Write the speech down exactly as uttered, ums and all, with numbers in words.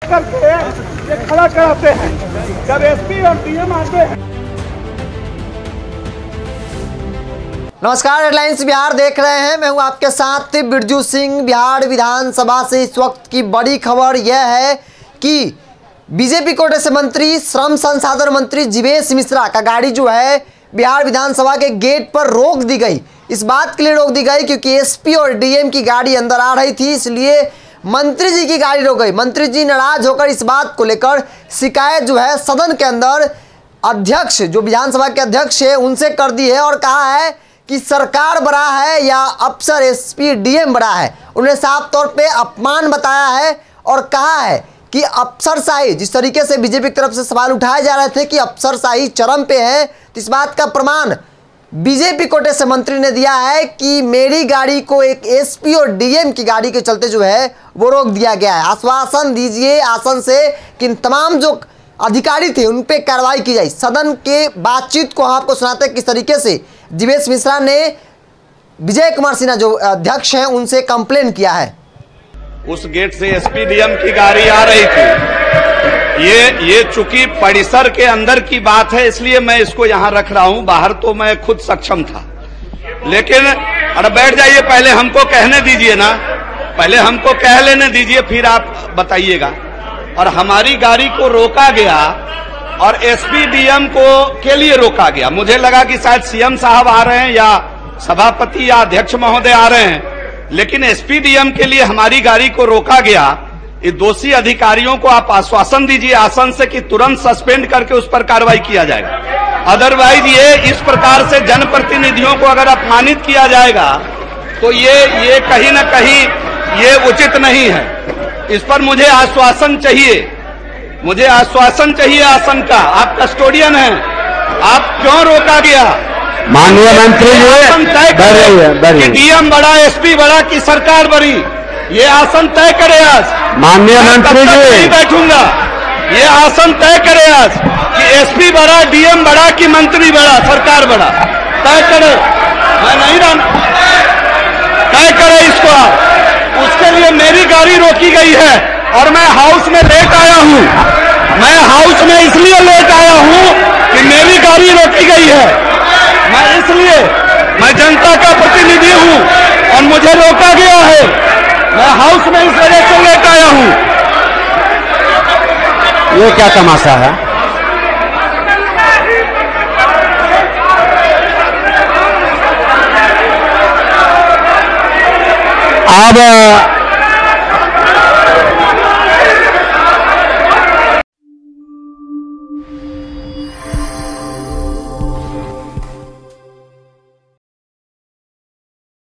करके ये खड़ा कराते हैं जब एसपी और डीएम आते हैं। नमस्कार, हेडलाइंस बिहार देख रहे हैं। मैं हूं आपके साथ बिरजू सिंह। बिहार विधानसभा से इस वक्त की बड़ी खबर यह है कि बीजेपी कोटे से मंत्री श्रम संसाधन मंत्री जीवेश मिश्रा का गाड़ी जो है बिहार विधानसभा के गेट पर रोक दी गई। इस बात के लिए रोक दी गई क्योंकि एसपी और डीएम की गाड़ी अंदर आ रही थी, इसलिए मंत्री जी की गाड़ी रोक गई। मंत्री जी नाराज होकर इस बात को लेकर शिकायत जो है सदन के अंदर अध्यक्ष, जो विधानसभा के अध्यक्ष है, उनसे कर दी है और कहा है कि सरकार बड़ा है या अफसर एसपी डीएम बड़ा है। उन्हें साफ तौर पे अपमान बताया है और कहा है कि अफसरशाही, जिस तरीके से बीजेपी की तरफ से सवाल उठाए जा रहे थे कि अफसरशाही चरम पे है, तो इस बात का प्रमाण बीजेपी कोटे से मंत्री ने दिया है कि मेरी गाड़ी को एक एसपी और डीएम की गाड़ी के चलते जो है वो रोक दिया गया है। आश्वासन दीजिए आसन से कि तमाम जो अधिकारी थे उन पे कार्रवाई की जाए। सदन के बातचीत को आपको सुनाते हैं किस तरीके से जीवेश मिश्रा ने विजय कुमार सिन्हा जो अध्यक्ष हैं उनसे कंप्लेन किया है। उस गेट से एसपी डीएम की गाड़ी आ रही थी। ये ये चूंकि परिसर के अंदर की बात है इसलिए मैं इसको यहाँ रख रहा हूँ। बाहर तो मैं खुद सक्षम था, लेकिन अरे बैठ जाइए, पहले हमको कहने दीजिए ना, पहले हमको कह लेने दीजिए, फिर आप बताइएगा। और हमारी गाड़ी को रोका गया और एसपी डीएम को के लिए रोका गया। मुझे लगा कि शायद सीएम साहब आ रहे हैं या सभापति या अध्यक्ष महोदय आ रहे हैं, लेकिन एसपी डीएम के लिए हमारी गाड़ी को रोका गया। ये दोषी अधिकारियों को आप आश्वासन दीजिए आसन से कि तुरंत सस्पेंड करके उस पर कार्रवाई किया जाएगा। अदरवाइज ये इस प्रकार से जनप्रतिनिधियों को अगर अपमानित किया जाएगा तो ये ये कहीं ना कहीं ये उचित नहीं है। इस पर मुझे आश्वासन चाहिए, मुझे आश्वासन चाहिए आसन का। आप कस्टोडियन हैं, आप क्यों रोका गया? माननीय मंत्री जी, डीएम बड़ा, एसपी बड़ा कि सरकार बड़ी, ये आसन तय करे आज। माननीय मंत्री जी, नहीं बैठूंगा। ये आसन तय करे आज कि एसपी बड़ा, डीएम बड़ा कि मंत्री बड़ा, सरकार बड़ा, तय करे। मैं नहीं रहा, तय करे इसको आप। उसके लिए मेरी गाड़ी रोकी गई है और मैं हाउस में लेट आया हूँ। मैं हाउस में इसलिए लेट आया हूँ कि मेरी गाड़ी रोकी गई है। मैं इसलिए, मैं जनता का प्रतिनिधि हूँ और मुझे रोका गया है। मैं हाउस में इस वजह से लेट आया हूँ। ये क्या तमाशा है? अब